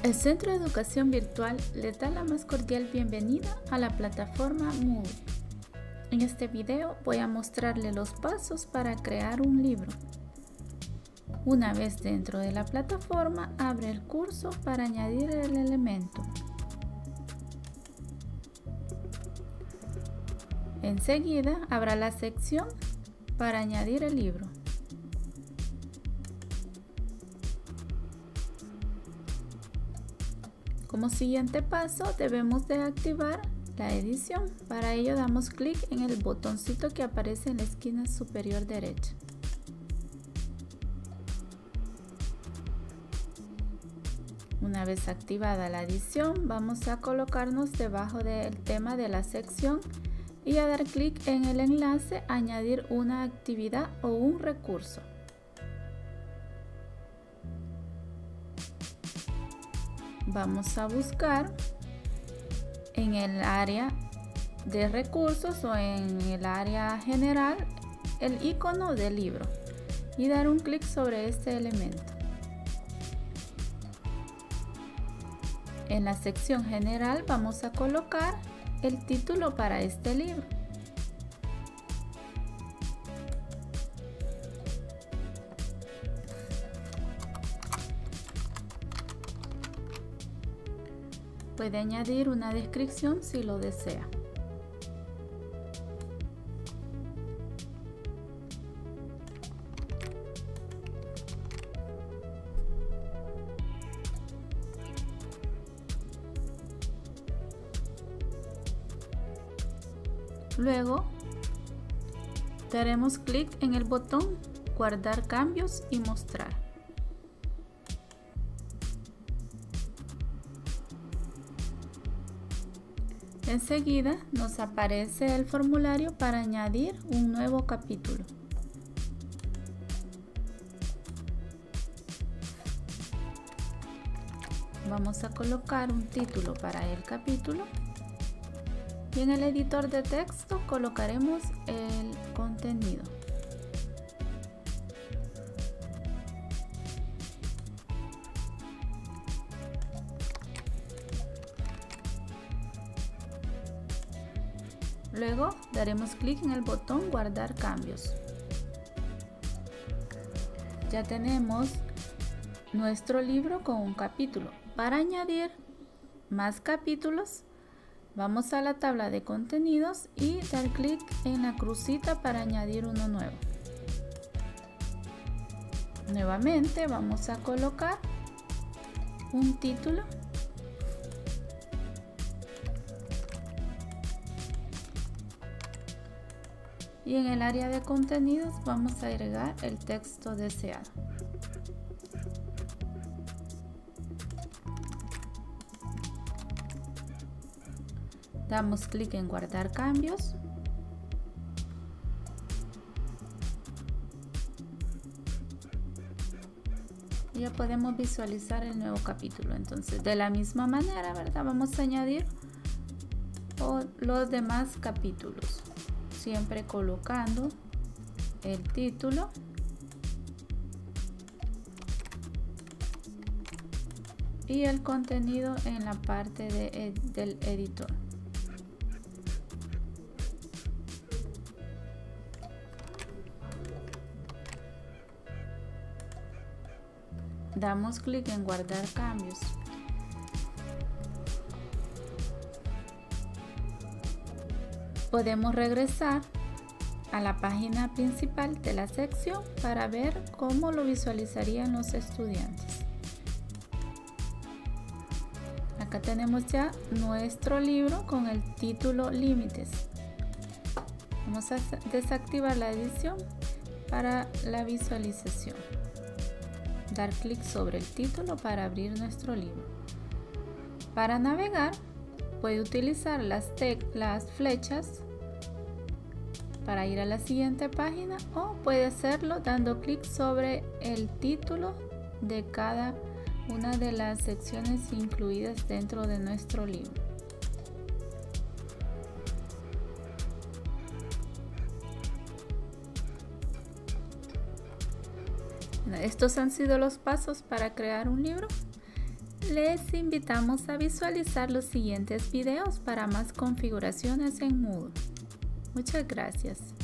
El Centro de Educación Virtual les da la más cordial bienvenida a la plataforma Moodle. En este video voy a mostrarle los pasos para crear un libro. Una vez dentro de la plataforma, abre el curso para añadir el elemento. Enseguida habrá la sección para añadir el libro. Como siguiente paso debemos de activar la edición. Para ello damos clic en el botoncito que aparece en la esquina superior derecha. Una vez activada la edición, vamos a colocarnos debajo del tema de la sección y a dar clic en el enlace Añadir una actividad o un recurso. Vamos a buscar en el área de recursos o en el área general el icono del libro y dar un clic sobre este elemento. En la sección general vamos a colocar el título para este libro. Puede añadir una descripción si lo desea. Luego daremos clic en el botón Guardar cambios y mostrar. Enseguida nos aparece el formulario para añadir un nuevo capítulo. Vamos a colocar un título para el capítulo y en el editor de texto colocaremos el contenido. Luego daremos clic en el botón Guardar cambios. Ya tenemos nuestro libro con un capítulo. Para añadir más capítulos, vamos a la tabla de contenidos y dar clic en la crucita para añadir uno nuevo. Nuevamente vamos a colocar un título. Y en el área de contenidos vamos a agregar el texto deseado. Damos clic en guardar cambios. Y ya podemos visualizar el nuevo capítulo. Entonces, de la misma manera, ¿verdad? Vamos a añadir los demás capítulos. Siempre colocando el título y el contenido en la parte del editor. Damos clic en guardar cambios. Podemos regresar a la página principal de la sección para ver cómo lo visualizarían los estudiantes. Acá tenemos ya nuestro libro con el título Límites. Vamos a desactivar la edición para la visualización. Dar clic sobre el título para abrir nuestro libro. Para navegar, puede utilizar las flechas para ir a la siguiente página o puede hacerlo dando clic sobre el título de cada una de las secciones incluidas dentro de nuestro libro. Estos han sido los pasos para crear un libro. Les invitamos a visualizar los siguientes videos para más configuraciones en Moodle. Muchas gracias.